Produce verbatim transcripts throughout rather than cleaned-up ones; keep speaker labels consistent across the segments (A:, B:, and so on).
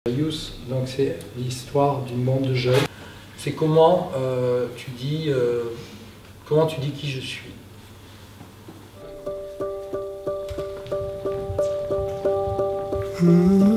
A: Youth, donc c'est l'histoire d'une bande de jeunes. C'est comment euh, tu dis euh, comment tu dis qui je suis. Mmh.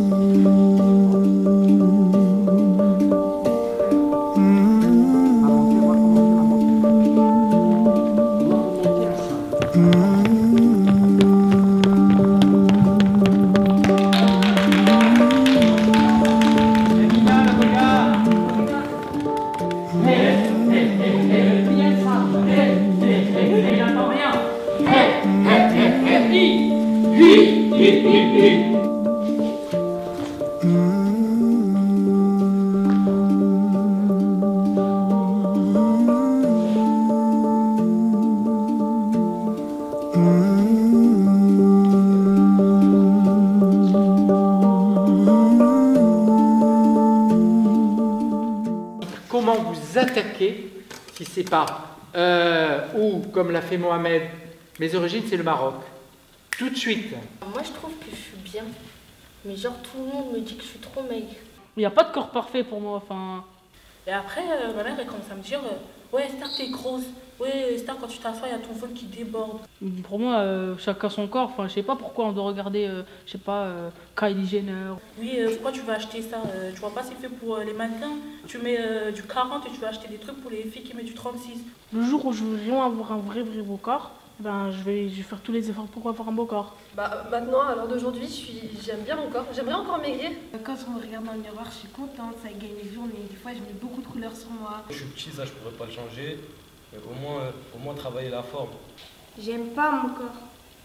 A: Comment vous attaquer si c'est pas euh, ou comme l'a fait Mohamed, mes origines c'est le Maroc. Tout de suite.
B: Moi je trouve que je suis bien, mais genre tout le monde me dit que je suis trop maigre.
C: Il n'y a pas de corps parfait pour moi, enfin...
D: Et après, euh, ma mère elle commence à me dire euh, ouais Esther t'es grosse, ouais Esther quand tu t'assois il y a ton ventre qui déborde.
C: Pour moi, euh, chacun son corps, enfin je sais pas pourquoi on doit regarder, euh, je sais pas, euh, Kylie Jenner.
D: Oui, euh, pourquoi tu vas acheter ça euh, tu vois pas c'est fait pour euh, les mannequins, tu mets euh, du quarante et tu vas acheter des trucs pour les filles qui mettent du trente-six.
C: Le jour où je veux vraiment avoir un vrai vrai beau corps, ben je vais, je vais faire tous les efforts pour avoir un beau corps.
E: Bah maintenant, à l'heure d'aujourd'hui, j'aime bien mon corps. J'aimerais encore maigrir.
F: Quand je me regarde dans le miroir, je suis contente, ça gagne mes journées. Des fois, je mets beaucoup de couleurs sur moi.
G: Je suis petit, ça je pourrais pas le changer, mais au moins, au moins travailler la forme.
F: J'aime pas mon corps.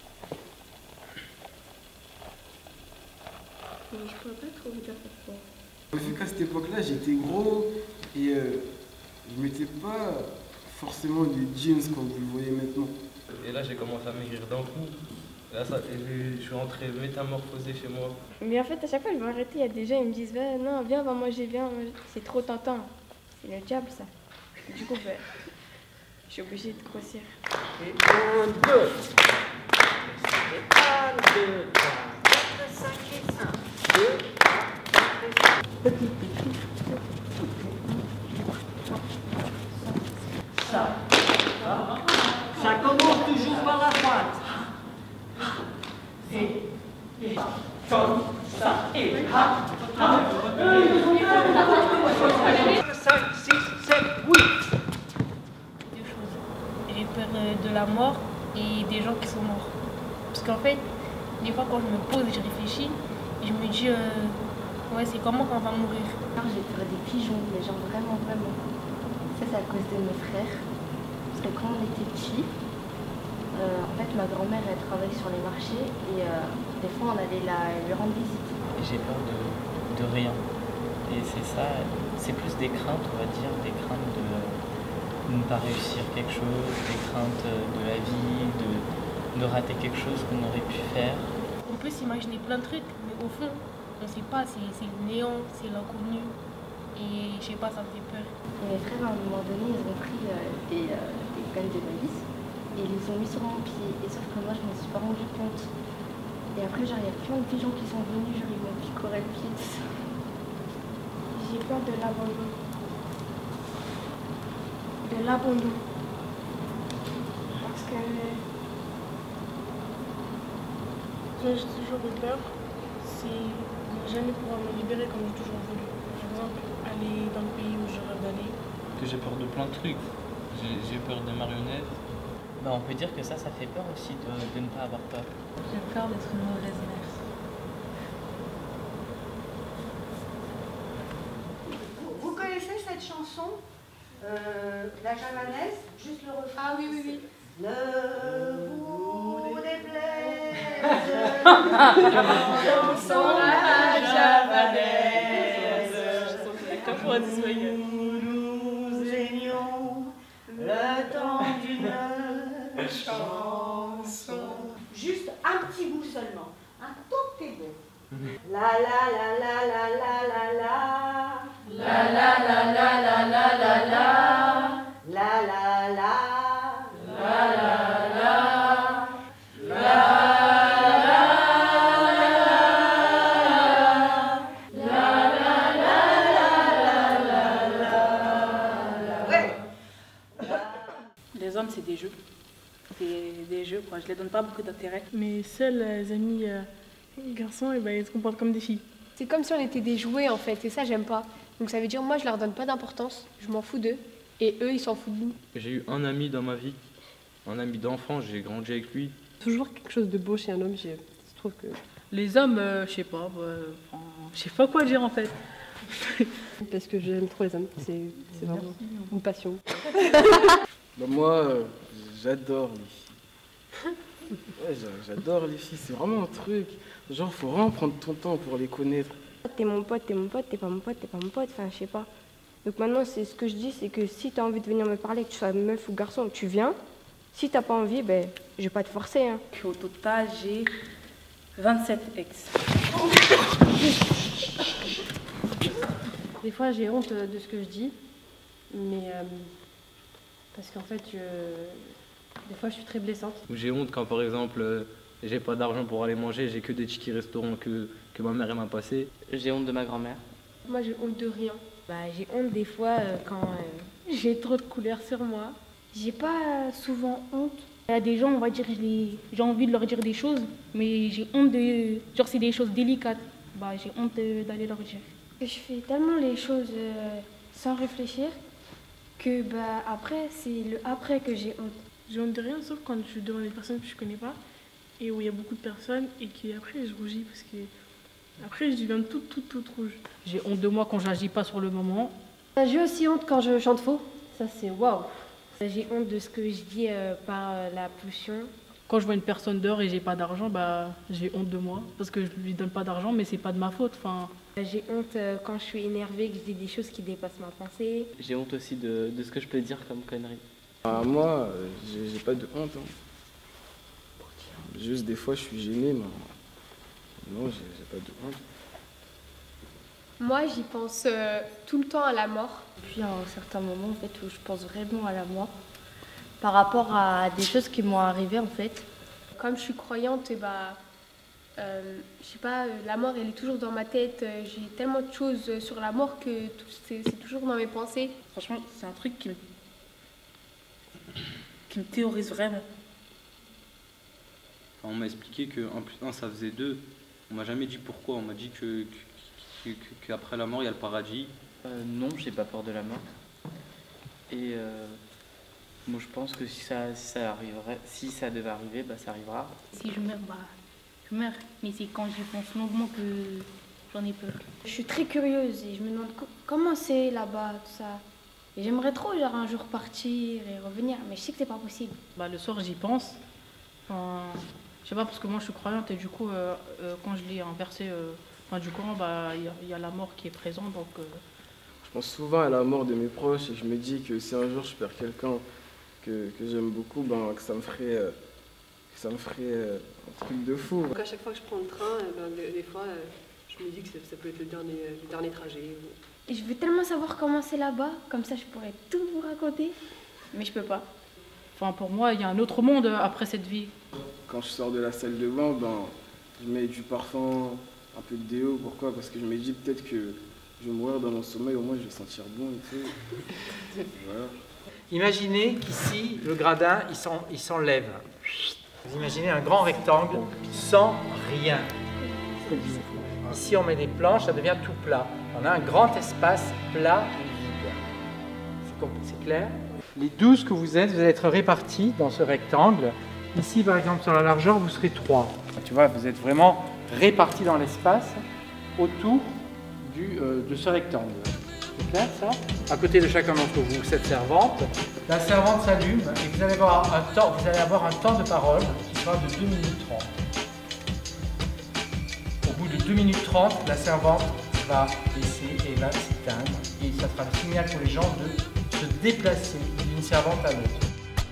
E: Mais je pourrais pas trop vous dire pourquoi.
H: Vu qu'à cette époque-là, j'étais gros et euh, je mettais pas forcément des jeans comme vous le voyez maintenant.
G: Et là, j'ai commencé à maigrir d'un coup. Là, ça, je suis rentré métamorphosé chez moi.
B: Mais en fait, à chaque fois, je vais arrêter. Il y a des gens, ils me disent bah, non, viens, va manger, viens. C'est trop tentant. C'est le diable, ça. Du coup, bah, je suis obligée de grossir.
A: Et un, deux. Et un, deux, trois, quatre, cinq et un. Deux, trois, quatre et cinq. Petit, petit. Ça. Ça. Ça commence toujours par la pointe. Et, et, comme ça, et ha, ha. cinq, six, sept, huit.
D: Deux choses. J'ai peur de la mort et des gens qui sont morts. Parce qu'en fait, des fois quand je me pose et je réfléchis, je me dis, euh, ouais, c'est comment qu'on va mourir.
B: J'ai peur des pigeons, mais genre vraiment, vraiment. Ça, c'est à cause de mes frères. Parce que quand on était petits, euh, en fait, ma grand-mère, elle travaille sur les marchés et euh, des fois, on allait la, lui rendre visite.
I: J'ai peur de, de rien. Et c'est ça, c'est plus des craintes, on va dire, des craintes de, de ne pas réussir quelque chose, des craintes de la vie, de, de rater quelque chose qu'on aurait pu faire.
D: On peut s'imaginer plein de trucs, mais au fond, on ne sait pas, c'est le néant, c'est l'inconnu. Et je sais pas, ça me fait peur.
B: Et mes frères, à un moment donné, ils ont pris euh, des, euh, des graines de maïs et ils les ont mis sur mon pied. Et sauf que moi, je ne me suis pas rendu compte. Et après, genre, il y a plein de pigeons qui sont venus, genre, ils m'ont picoré le pied, tout ça. J'ai peur de l'abandon. De l'abandon. Parce que...
D: J'ai toujours eu peur, c'est de jamais pouvoir me libérer comme j'ai toujours voulu. Par exemple, aller dans le pays où je rêve d'aller.
I: Que j'ai peur de plein de trucs. J'ai peur des marionnettes. Ben, on peut dire que ça, ça fait peur aussi de, de ne pas avoir peur.
D: J'ai peur d'être une mauvaise mère.
J: Vous, vous connaissez cette chanson euh, La Javanaise? Juste le refrain.
E: Ah oui, oui, oui.
J: Ne vous déplaise, dansons la Javanaise. Nous nous aignons le temps d'une chanson. Juste un petit bout seulement, un tout petit bout. La la la la la la la la. La la la la la la la la. La la la. La la la. La la la. La
C: des, des jeux, quoi. Je les donne pas beaucoup d'intérêt.
F: Mes seuls euh, amis euh, garçons, et ben, ils se comportent comme des filles.
K: C'est comme si on était des jouets en fait, et ça j'aime pas. Donc ça veut dire moi je leur donne pas d'importance, je m'en fous d'eux, et eux ils s'en foutent de nous.
G: J'ai eu un ami dans ma vie, un ami d'enfance, j'ai grandi avec lui.
E: Toujours quelque chose de beau chez un homme, je trouve que...
C: Les hommes, euh, je sais pas, euh, enfin, je sais pas quoi dire en fait.
E: Parce que j'aime trop les hommes, c'est vraiment une passion.
H: Bah moi, euh, j'adore les filles. Ouais, j'adore les filles, c'est vraiment un truc. Genre, faut vraiment prendre ton temps pour les connaître.
B: T'es mon pote, t'es mon pote, t'es pas mon pote, t'es pas mon pote, enfin je sais pas. Donc maintenant, c'est ce que je dis, c'est que si t'as envie de venir me parler, que tu sois meuf ou garçon, tu viens. Si t'as pas envie, ben, je vais pas te forcer. Hein.
C: Au total, j'ai vingt-sept ex.
E: Des fois, j'ai honte de ce que je dis, mais euh, parce qu'en fait, je, des fois, je suis très blessante.
G: J'ai honte quand, par exemple, euh, j'ai pas d'argent pour aller manger, j'ai que des tickets restaurants que, que ma mère m'a passé.
I: J'ai honte de ma grand-mère.
K: Moi j'ai honte de rien.
D: Bah, j'ai honte des fois euh, quand euh, j'ai trop de couleurs sur moi.
B: J'ai pas souvent honte.
D: Il y a des gens, on va dire, je les- j'ai envie de leur dire des choses, mais j'ai honte de... Genre, c'est des choses délicates. Bah, j'ai honte de- d'aller leur dire.
B: Je fais tellement les choses euh, sans réfléchir que bah, après, c'est le après que j'ai honte.
F: J'ai honte de rien, sauf quand je suis devant des personnes que je connais pas, et où il y a beaucoup de personnes, et qu'après je rougis, parce que après je deviens toute, toute, toute rouge.
C: J'ai honte de moi quand j'agis pas sur le moment.
E: J'ai aussi honte quand je chante faux. Ça, c'est waouh.
D: J'ai honte de ce que je dis euh, par euh, la pulsion.
C: Quand je vois une personne dehors et j'ai pas d'argent, bah j'ai honte de moi parce que je lui donne pas d'argent, mais c'est pas de ma faute. Enfin,
D: J'ai honte euh, quand je suis énervée, que je dis des choses qui dépassent ma pensée.
I: J'ai honte aussi de, de ce que je peux dire comme connerie.
H: Ah, moi, euh, j'ai j'ai pas de honte. Hein. Juste des fois, je suis gêné, mais non, j'ai j'ai pas de honte.
K: Moi j'y pense euh, tout le temps à la mort.
J: Puis à un certain moment en fait où je pense vraiment à la mort par rapport à des choses qui m'ont arrivé en fait.
K: Comme je suis croyante, et bah, euh, je sais pas, euh, la mort elle est toujours dans ma tête. euh, J'ai tellement de choses euh, sur la mort que tout- c'est c'est toujours dans mes pensées.
C: franchement, c'est un truc qui me, qui me théorise vraiment.
G: Enfin, on m'a expliqué que un plus un ça faisait deux. On m'a jamais dit pourquoi, on m'a dit que, que- que- qu'après la mort il y a le paradis.
I: Euh, non, j'ai pas peur de la mort. Et euh, moi je pense que si ça, si ça arriverait, si ça devait arriver, bah ça arrivera.
D: Si je meurs, bah, je meurs. Mais c'est quand j'y pense longuement que j'en ai peur.
B: Je suis très curieuse et je me demande co- comment c'est là-bas, tout ça. Et j'aimerais trop genre un jour partir et revenir, mais je sais que c'est pas possible.
C: Bah, le soir, j'y pense. Enfin, je sais pas, parce que moi, je suis croyante et du coup, euh, euh, quand je lis un verset euh, enfin, du Coran, bah, il y, a- il y a la mort qui est présente. Donc, euh,
H: Je pense souvent à la mort de mes proches et je me dis que si un jour je perds quelqu'un que, que j'aime beaucoup, ben, que ça me ferait, euh, que ça me ferait euh, un truc de fou.
E: Donc à chaque fois que je prends le train, eh ben, des, des fois, euh, je me dis que ça, ça peut être le dernier, le dernier trajet.
B: Et je veux tellement savoir comment c'est là-bas, comme ça je pourrais tout vous raconter, mais je peux pas.
C: enfin, pour moi, il y a un autre monde euh, après cette vie.
H: Quand je sors de la salle de bain, ben, je mets du parfum, un peu de déo. Pourquoi? Parce que je me dis peut-être que je vais mourir dans mon sommeil, au moins je vais sentir bon et tout. Voilà.
A: Imaginez qu'ici, le gradin, il s'en- il s'enlève. Vous imaginez un grand rectangle sans rien. Ici, on met des planches, ça devient tout plat. On a un grand espace plat et vide. C'est com- C'est clair? Les douze que vous êtes, vous allez être répartis dans ce rectangle. Ici, par exemple, sur la largeur, vous serez trois. Tu vois, vous êtes vraiment répartis dans l'espace autour du, euh, de ce rectangle. C'est clair, ça? À côté de chacun d'entre vous, cette servante. La servante s'allume et vous allez avoir un temps, vous allez avoir un temps de parole qui sera de deux minutes trente. Au bout de deux minutes trente, la servante va baisser et va s'éteindre. Et ça sera le signal pour les gens de se déplacer d'une servante à l'autre.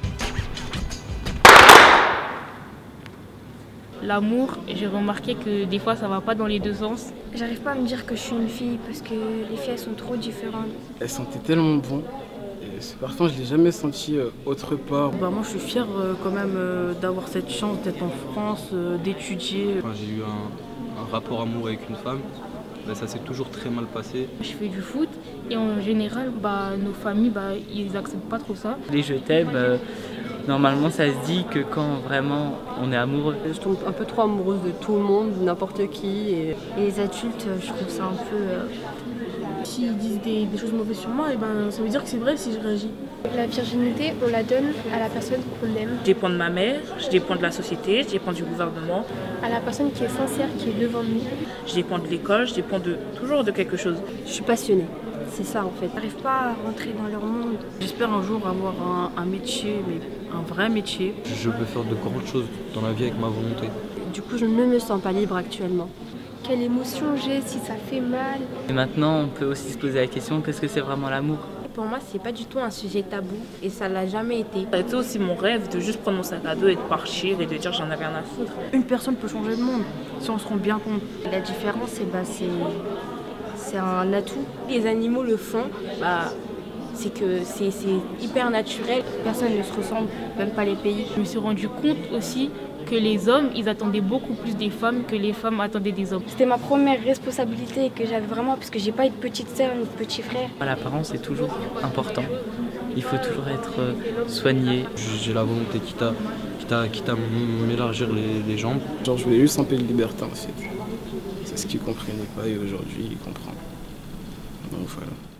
D: L'amour, j'ai remarqué que des fois, ça va pas dans les deux sens.
B: J'arrive pas à me dire que je suis une fille parce que les filles elles sont trop différentes.
H: Elles sentaient tellement bon. Et ce parfum, je l'ai jamais senti euh, autre part.
C: Bah, moi, je suis fière euh, quand même euh, d'avoir cette chance d'être en France, euh, d'étudier.
G: Quand j'ai eu un, un rapport amoureux avec une femme, ben, ça s'est toujours très mal passé.
D: Je fais du foot et en général, bah, nos familles, bah, ils acceptent pas trop ça.
I: Les je t'aime, euh, Normalement, ça se dit que quand vraiment on est amoureux.
E: Je tombe un peu trop amoureuse de tout le monde, de n'importe qui. Et...
B: et les adultes, je trouve ça un peu... Euh...
F: S'ils disent des, des choses mauvaises sur moi, et ben, ça veut dire que c'est vrai si je réagis.
K: La virginité, on la donne à la personne qu'on aime.
L: Je dépends de ma mère, je dépends de la société, je dépends du gouvernement.
K: À la personne qui est sincère, qui est devant nous.
L: Je dépends de l'école, je dépends de, toujours de quelque chose.
E: Je suis passionnée, c'est ça en fait.
B: J'arrive pas à rentrer dans leur monde.
C: J'espère un jour avoir un, un métier, mais un vrai métier.
M: Je peux faire de grandes choses dans la vie avec ma volonté.
E: Du coup, je ne me sens pas libre actuellement.
K: Quelle émotion j'ai, si ça fait mal.
I: Et maintenant, on peut aussi se poser la question, qu'est-ce que c'est vraiment l'amour?
N: Pour moi, c'est pas du tout un sujet tabou et ça l'a jamais été.
L: Ça a été aussi mon rêve de juste prendre mon sac à dos et de partir et de dire j'en ai rien à foutre.
C: Une personne peut changer le monde si on se rend bien compte.
B: La différence, c'est bah, c'est un atout.
N: Les animaux le font, bah, c'est que c'est hyper naturel.
B: Personne ne se ressemble, même pas les pays.
D: Je me suis rendu compte aussi que les hommes, ils attendaient beaucoup plus des femmes que les femmes attendaient des hommes.
B: C'était ma première responsabilité que j'avais vraiment, parce que j'ai pas une petite sœur ni de petit frère.
I: L'apparence est toujours important. Il faut toujours être soigné.
M: J'ai la volonté quitte à, quitte à, quitte à m'élargir les, les jambes.
H: Genre, je voulais juste un peu de liberté en fait. C'est ce qu'il comprenait pas et aujourd'hui il comprend. Donc voilà.